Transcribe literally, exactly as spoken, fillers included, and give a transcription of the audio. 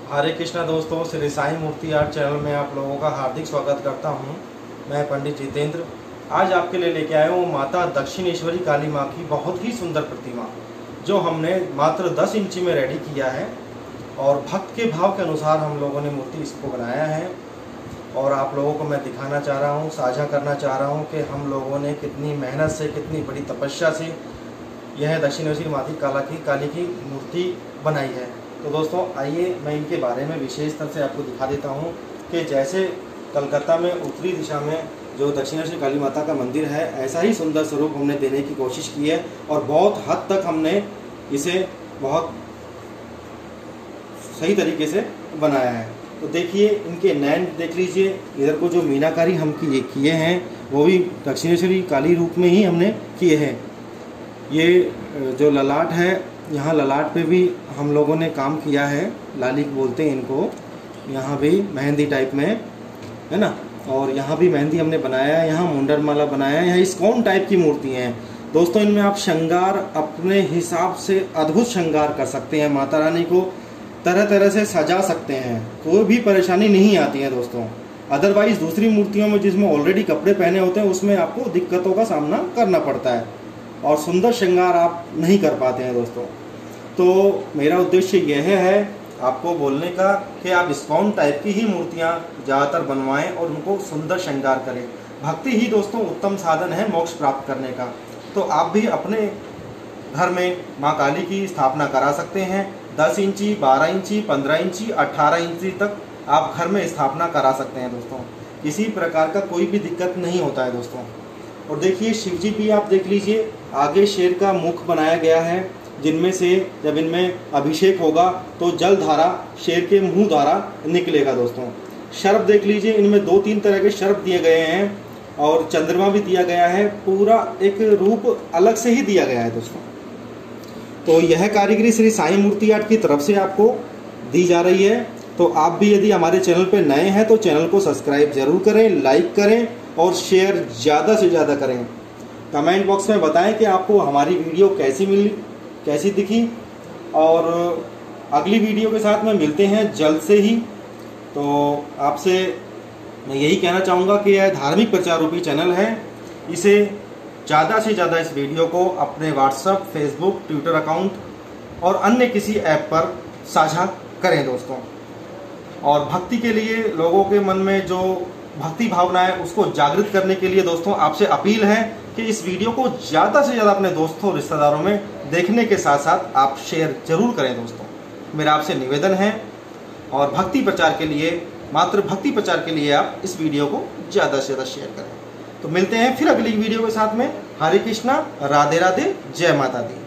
हरे कृष्णा दोस्तों, Shri Sai Murti art channel में आप लोगों का हार्दिक स्वागत करता हूं। मैं पंडित जितेंद्र आज आपके लिए लेके आया हूं माता दक्षिणेश्वरी काली मां की बहुत ही सुंदर प्रतिमा, जो हमने मात्र दस इंची में रेडी किया है और भक्त के भाव के अनुसार हम लोगों ने मूर्ति इसको बनाया है। और आप लोगों को मैं दिखाना चाह रहा हूँ, साझा करना चाह रहा हूँ कि हम लोगों ने कितनी मेहनत से, कितनी बड़ी तपस्या से यह दक्षिणेश्वरी माता काला की काली की मूर्ति बनाई है। तो दोस्तों आइए मैं इनके बारे में विशेष तरह से आपको दिखा देता हूँ कि जैसे कलकत्ता में उत्तरी दिशा में जो दक्षिणेश्वरी काली माता का मंदिर है, ऐसा ही सुंदर स्वरूप हमने देने की कोशिश की है और बहुत हद तक हमने इसे बहुत सही तरीके से बनाया है। तो देखिए इनके नैन देख लीजिए, इधर को जो मीनाकारी हम किए किए हैं वो भी दक्षिणेश्वरी काली रूप में ही हमने किए हैं। ये जो ललाट है, यहाँ ललाट पे भी हम लोगों ने काम किया है, लाली बोलते हैं इनको। यहाँ भी मेहंदी टाइप में है ना, और यहाँ भी मेहंदी हमने बनाया है, यहाँ मुंडन माला बनाया है। यहाँ इस्कॉन टाइप की मूर्तियाँ हैं दोस्तों। इनमें आप श्रृंगार अपने हिसाब से अद्भुत श्रृंगार कर सकते हैं, माता रानी को तरह तरह से सजा सकते हैं, कोई भी परेशानी नहीं आती है दोस्तों। अदरवाइज दूसरी मूर्तियों में जिसमें ऑलरेडी कपड़े पहने होते हैं उसमें आपको दिक्कतों का सामना करना पड़ता है और सुंदर श्रृंगार आप नहीं कर पाते हैं दोस्तों। तो मेरा उद्देश्य यह है आपको बोलने का कि आप इस्कॉन टाइप की ही मूर्तियाँ ज़्यादातर बनवाएं और उनको सुंदर श्रृंगार करें। भक्ति ही दोस्तों उत्तम साधन है मोक्ष प्राप्त करने का। तो आप भी अपने घर में माँ काली की स्थापना करा सकते हैं। दस इंची, बारह इंची, पंद्रह इंची, अट्ठारह इंची तक आप घर में स्थापना करा सकते हैं दोस्तों। किसी प्रकार का कोई भी दिक्कत नहीं होता है दोस्तों। और देखिए शिव जी भी आप देख लीजिए, आगे शेर का मुख बनाया गया है, जिनमें से जब इनमें अभिषेक होगा तो जल धारा शेर के मुंह द्वारा निकलेगा दोस्तों। शर्प देख लीजिए, इनमें दो तीन तरह के शर्प दिए गए हैं और चंद्रमा भी दिया गया है, पूरा एक रूप अलग से ही दिया गया है दोस्तों। तो यह कारीगरी श्री साईं मूर्ति आर्ट की तरफ से आपको दी जा रही है। तो आप भी यदि हमारे चैनल पर नए हैं तो चैनल को सब्सक्राइब जरूर करें, लाइक करें और शेयर ज़्यादा से ज़्यादा करें। कमेंट बॉक्स में बताएं कि आपको हमारी वीडियो कैसी मिली, कैसी दिखी। और अगली वीडियो के साथ में मिलते हैं जल्द से ही। तो आपसे मैं यही कहना चाहूँगा कि यह धार्मिक प्रचार रूपी चैनल है, इसे ज़्यादा से ज़्यादा इस वीडियो को अपने व्हाट्सएप, फेसबुक, ट्विटर अकाउंट और अन्य किसी ऐप पर साझा करें दोस्तों। और भक्ति के लिए लोगों के मन में जो भक्ति भावना है उसको जागृत करने के लिए दोस्तों आपसे अपील है कि इस वीडियो को ज़्यादा से ज़्यादा अपने दोस्तों रिश्तेदारों में देखने के साथ साथ आप शेयर जरूर करें दोस्तों, मेरा आपसे निवेदन है। और भक्ति प्रचार के लिए, मात्र भक्ति प्रचार के लिए आप इस वीडियो को ज़्यादा से ज़्यादा शेयर करें। तो मिलते हैं फिर अगली वीडियो के साथ में। हरे कृष्णा, राधे राधे, जय माता दी।